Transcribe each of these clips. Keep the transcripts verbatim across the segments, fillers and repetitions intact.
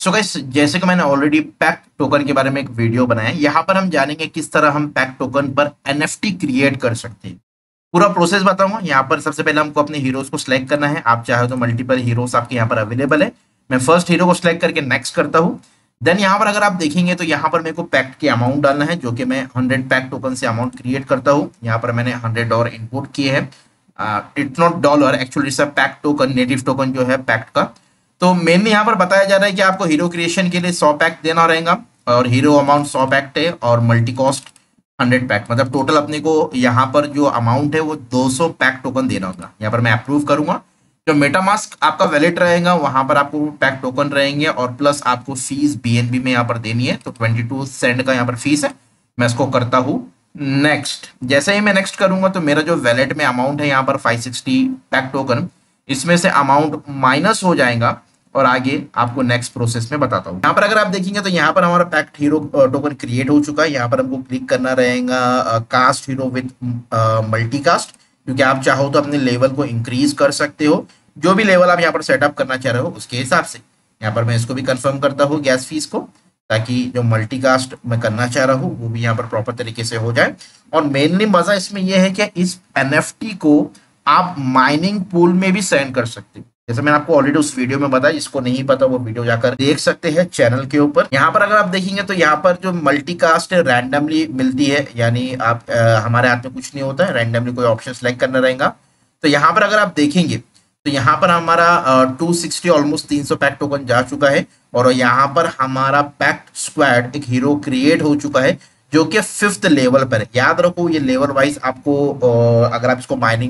So guys, जैसे कि मैंने ऑलरेडी पैक्ट टोकन के बारे में एक वीडियो बनाया है, यहाँ पर हम जानेंगे किस तरह हम पैक्ट टोकन पर एनएफटी क्रिएट कर सकते हैं। पूरा प्रोसेस बताऊंगा। यहाँ पर सबसे पहले हमको अपने हीरोज को सिलेक्ट करना है। आप चाहे तो मल्टीपल हीरोज आपके यहाँ पर अवेलेबल है। मैं फर्स्ट हीरो को सिलेक्ट करके नेक्स्ट करता हूँ। देन यहाँ पर अगर आप देखेंगे तो यहाँ पर मेरे को पैक्ट की अमाउंट डालना है, जो कि मैं हंड्रेड पैक्ट टोकन से अमाउंट क्रिएट करता हूँ। यहाँ पर मैंने हंड्रेड डॉलर इनपुट किए हैं। It's not dollar, actually it's a Pact token, native token जो है पैक्ट का। तो मेनली यहाँ पर बताया जा रहा है कि आपको हीरो क्रिएशन के लिए सौ पैक्ट देना रहेगा और हीरो अमाउंट सौ पैक्ट है और मल्टी कॉस्ट हंड्रेड पैक्ट, मतलब टोटल अपने को यहाँ पर जो अमाउंट है वो दो सौ पैक्ट टोकन देना होगा। यहाँ पर मैं अप्रूव करूंगा। जो मेटामास्क आपका वैलेट रहेगा वहां पर आपको पैक्ट टोकन रहेंगे और प्लस आपको फीस बीएनबी में यहाँ पर देनी है। तो ट्वेंटी टू सेंट का यहाँ पर फीस है। मैं इसको करता हूँ नेक्स्ट। जैसे ही मैं नेक्स्ट करूंगा तो मेरा जो वैलेट में अमाउंट है यहाँ पर फाइव सिक्सटी पैक्ट टोकन, इसमें से अमाउंट माइनस हो जाएगा और आगे आपको नेक्स्ट प्रोसेस में बताता हूँ। यहाँ पर अगर आप देखेंगे तो यहाँ पर हमारा पैक्ट हीरो टोकन क्रिएट हो चुका है। यहाँ पर हमको क्लिक करना रहेगा cast hero with multi cast, क्योंकि आप चाहो तो अपने लेवल को इंक्रीज कर सकते हो, जो भी लेवल आप यहाँ पर सेटअप करना चाह रहे हो उसके हिसाब से। यहाँ पर मैं इसको भी कंफर्म करता हूँ गैस फीस को, ताकि जो मल्टी कास्ट मैं करना चाह रहा हूँ वो भी यहाँ पर प्रॉपर तरीके से हो जाए। और मेनली मजा इसमें यह है कि इस एनएफटी को आप माइनिंग पूल में भी सेंड कर सकते हो। जैसे मैंने आपको ऑलरेडी उस वीडियो में बताया, जिसको नहीं पता वो वीडियो जाकर देख सकते हैं चैनल के ऊपर। यहाँ पर अगर आप देखेंगे तो यहाँ पर जो मल्टी कास्ट है रैंडमली मिलती है, यानी आप आ, हमारे हाथ में कुछ नहीं होता है, रैंडमली कोई ऑप्शन सेलेक्ट करना रहेगा। तो यहाँ पर अगर आप देखेंगे तो यहाँ पर हमारा टू सिक्सटी ऑलमोस्ट तीन सौ पैक्ट टोकन जा चुका है और यहाँ पर हमारा पैक्ट स्क्वाड एक हीरो क्रिएट हो चुका है जो कि फिफ्थ लेवल पर है। याद रखो ये लेवल वाइज आपको, अगर आप इसको माइनिंग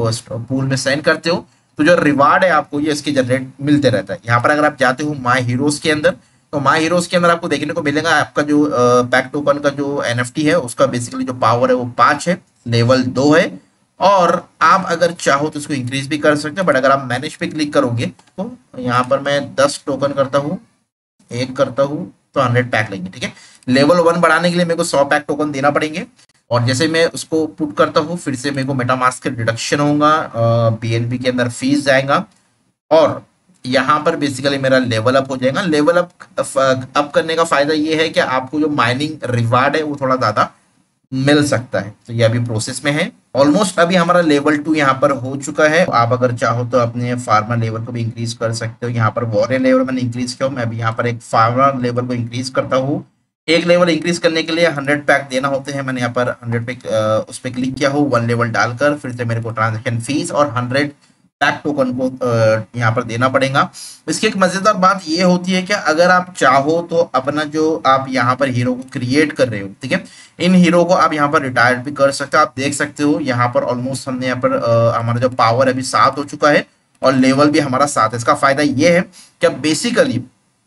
पूल में सेंड करते हो तो जो रिवार्ड है आपको ये इसके जनरेट मिलते रहता है। यहाँ पर अगर आप जाते हो माई हीरोज के अंदर, तो माई हीरोज के अंदर आपको देखने को मिलेगा आपका जो पैक्ट टोकन का जो एनएफटी है उसका बेसिकली जो पावर है वो पांच है, लेवल दो है। और आप अगर चाहो तो इसको इंक्रीज भी कर सकते हो, बट अगर आप मैनेज पे क्लिक करोगे तो यहाँ पर मैं दस टोकन करता हूँ, एक करता हूँ तो हंड्रेड पैक लेंगे। ठीक है, लेवल वन बढ़ाने के लिए मेरे को सौ पैक टोकन देना पड़ेंगे। और जैसे मैं उसको पुट करता हूँ फिर से मेरे को मेटामास्क का डिडक्शन होगा, बीएनबी के अंदर फीस जाएगा और यहाँ पर बेसिकली मेरा लेवल अप हो जाएगा। लेवल अप अप करने का फायदा ये है कि आपको जो माइनिंग रिवार्ड है वो थोड़ा ज्यादा मिल सकता है। तो ये अभी प्रोसेस में है। ऑलमोस्ट अभी हमारा लेवल टू यहाँ पर हो चुका है। आप अगर चाहो तो अपने फार्मर लेवल को भी इंक्रीज कर सकते हो। यहाँ पर वॉरियर लेवल मैंने इंक्रीज किया, मैं अभी यहाँ पर एक फार्मर लेवल को इंक्रीज करता हूँ। एक लेवल इंक्रीज करने के लिए हंड्रेड पैक देना होते हैं। मैंने यहाँ पर हंड्रेड पे उस पर क्लिक किया हो, वन लेवल डालकर फिर से मेरे को ट्रांजेक्शन फीस और हंड्रेड पैक टोकन को यहाँ पर देना पड़ेगा। इसकी एक मजेदार बात ये होती है कि अगर आप चाहो तो अपना जो आप यहाँ पर हीरो को क्रिएट कर रहे हो, ठीक है, इन हीरो को आप यहाँ पर रिटायर भी कर सकते हो। आप देख सकते हो यहाँ पर ऑलमोस्ट हमने यहाँ पर हमारा जो पावर अभी सात हो चुका है और लेवल भी हमारा सात है। इसका फायदा ये है कि बेसिकली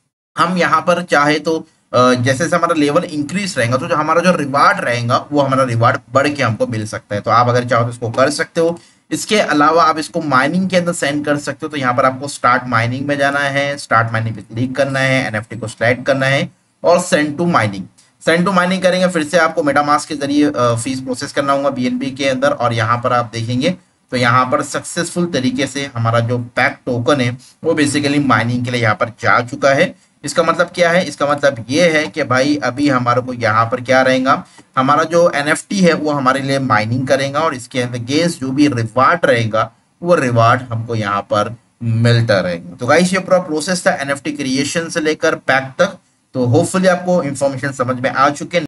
हम यहाँ पर चाहे तो जैसे जैसे हमारा लेवल इंक्रीज रहेगा तो जो हमारा जो रिवार्ड रहेगा वो हमारा रिवार्ड बढ़ के हमको मिल सकता है। तो आप अगर चाहो तो इसको कर सकते हो। इसके अलावा आप इसको माइनिंग के अंदर सेंड कर सकते हो। तो यहाँ पर आपको स्टार्ट माइनिंग में जाना है, स्टार्ट माइनिंग पे क्लिक करना है, एनएफटी को सिलेक्ट करना है और send to mining. Send to mining करेंगे फिर से आपको मेटामास्क के जरिए फीस प्रोसेस करना होगा बीएनबी के अंदर। और यहाँ पर आप देखेंगे तो यहाँ पर सक्सेसफुल तरीके से हमारा जो पैक्ट टोकन है वो बेसिकली माइनिंग के लिए यहाँ पर जा चुका है। इसका मतलब क्या है? इसका मतलब ये है कि भाई अभी हमारे को यहाँ पर क्या रहेगा, हमारा जो एनएफटी है वो हमारे लिए माइनिंग करेगा और इसके अंदर गेस जो भी रिवार्ड रहेगा वो रिवार्ड हमको यहाँ पर मिलता रहेगा। तो गाइस ये पूरा प्रोसेस था एनएफटी क्रिएशन से लेकर पैक तक। तो होपफुली आपको इंफॉर्मेशन समझ में आ चुके।